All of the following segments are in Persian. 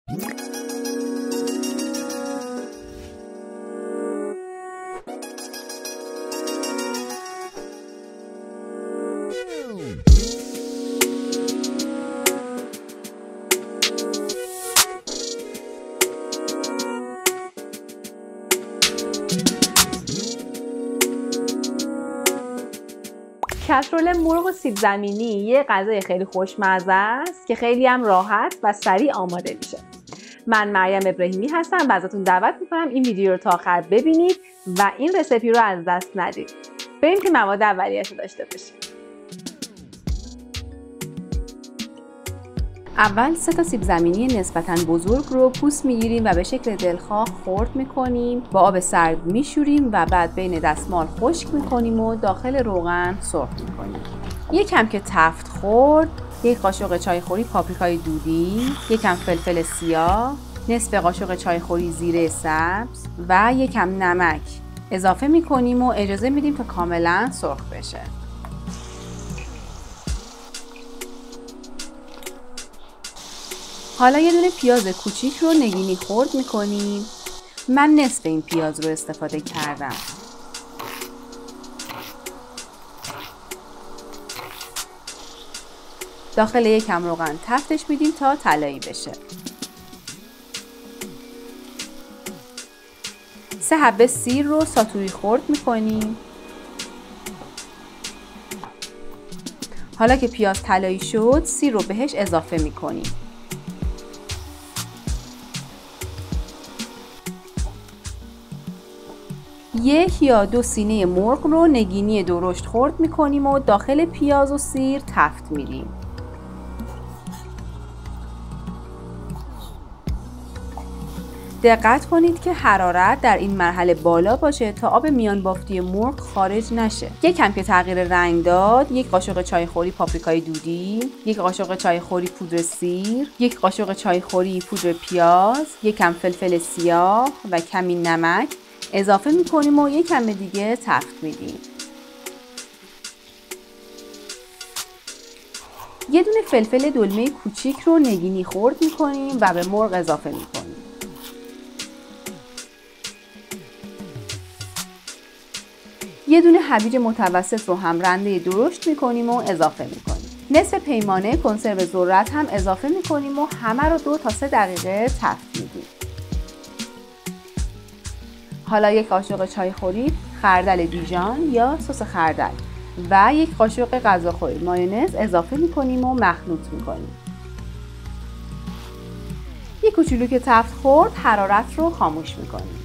کسرول مرغ و سیب زمینی یه غذای خیلی خوشمزه است که خیلی هم راحت و سریع آماده میشه. من مریم ابراهیمی هستم و ازتون دعوت میکنم این ویدیو رو تا آخر ببینید و این رسیپی رو از دست ندید. بریم که مواد اولیه‌اش رو داشته باشیم. اول 3 تا سیب زمینی نسبتاً بزرگ رو پوست میگیریم و به شکل دلخواه خرد میکنیم، با آب سرد میشوریم و بعد بین دستمال خشک میکنیم و داخل روغن سرخ میکنیم. یکم که تفت خورد، 1 قاشق چایخوری پاپریکای دودی، یکم فلفل سیاه، نصف قاشق چایخوری زیره سبز و یکم نمک اضافه میکنیم و اجازه میدیم تا کاملا سرخ بشه. حالا یه دونه پیاز کوچیک رو نگینی خرد میکنیم. من نصف این پیاز رو استفاده کردم. داخل یکم روغن تفتش میدیم تا طلایی بشه. 3 حبه سیر رو ساتوری خرد میکنیم. حالا که پیاز طلایی شد، سیر رو بهش اضافه میکنیم. 1 یا 2 سینه مرغ رو نگینی درشت خرد میکنیم و داخل پیاز و سیر تفت میدیم. دقت کنید که حرارت در این مرحله بالا باشه تا آب میان بافتی مرغ خارج نشه. یکم که تغییر رنگ داد، 1 قاشق چایخوری پاپریکای دودی، 1 قاشق چایخوری پودر سیر، 1 قاشق چایخوری پودر پیاز، یکم فلفل سیاه و کمی نمک اضافه میکنیم و یکم دیگه تفت میدیم. یه دونه فلفل دلمه کوچیک رو نگینی خرد میکنیم و به مرغ اضافه میکنیم. یه دونه هویج متوسط رو هم رنده درشت میکنیم و اضافه میکنیم. نصف پیمانه کنسرو ذرت هم اضافه میکنیم و همه رو 2 تا 3 دقیقه تفت میدیم. حالا 1 قاشق چایخوری خردل دیژان یا سس خردل و 1 قاشق غذاخوری مایونز اضافه میکنیم و مخلوط میکنیم. یک کوچولو که تفت خورد، حرارت رو خاموش میکنیم.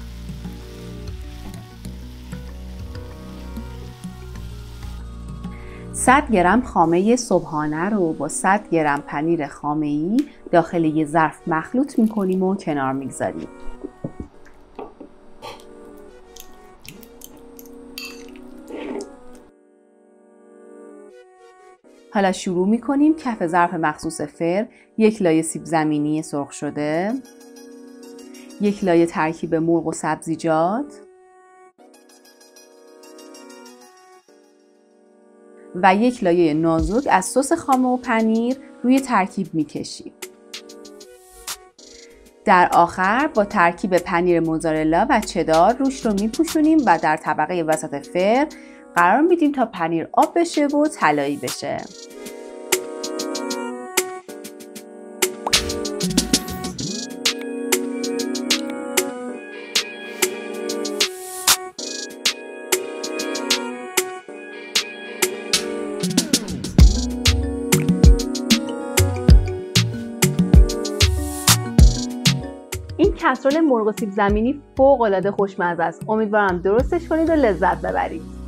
صد گرم خامه صبحانه رو با 100 گرم پنیر خامه‌ای داخل یه ظرف مخلوط میکنیم و کنار میگذاریم. حالا شروع میکنیم کف ظرف مخصوص فر 1 لایه سیب زمینی سرخ شده، 1 لایه ترکیب مرغ و سبزیجات و 1 لایه نازک از سس خامه و پنیر روی ترکیب میکشیم. در آخر با ترکیب پنیر موزارلا و چدار روش رو میپوشونیم و در طبقه وسط فر قرار میدیم تا پنیر آب بشه و طلایی بشه. این کسرول مرغ و سیب زمینی فوق‌العاده خوشمزه است. امیدوارم درستش کنید و لذت ببرید.